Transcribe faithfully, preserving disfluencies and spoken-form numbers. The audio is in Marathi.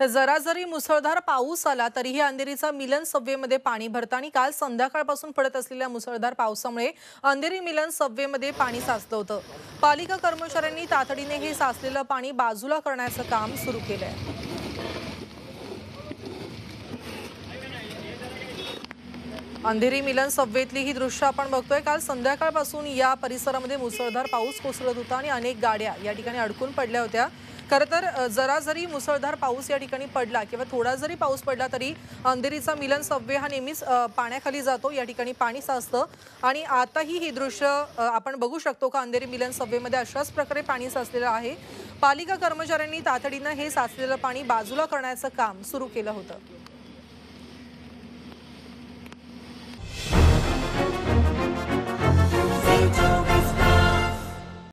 तर जरा जरी मुसळधार पाऊस आला तरीही अंधेरीचा मिलन सबवेमध्ये पाणी भरतं आणि काल संध्याकाळपासून पडत असलेल्या मुसळधार पावसामुळे अंधेरी मिलन सबवेमध्ये पाणी साचलं होतं। पालिका कर्मचाऱ्यांनी तातडीने हे साचलेलं पाणी बाजूला करण्याचं काम सुरू केलंय। अंधेरी मिलन सबवेतली ही दृश्य आपण बघतोय। काल संध्याकाळपासून या परिसरामध्ये मुसळधार पाऊस कोसळत होता आणि अनेक गाड्या या ठिकाणी अडकून पडल्या होत्या। खरं तर जरा जरी मुसळधार पाऊस या ठिकाणी पडला किंवा थोडा जरी पाऊस पडला तरी अंधेरीचा मिलन सबवे हा नेहमीच पाण्याखाली जातो, या ठिकाणी पाणी साचतं आणि आताही ही दृश्य आपण बघू शकतो का अंधेरी मिलन सबवेमध्ये अशाच प्रकारे पाणी साचलेलं आहे। पालिका कर्मचाऱ्यांनी तातडीने हे साचलेलं पाणी बाजूला करण्याचं काम सुरू केलं होतं।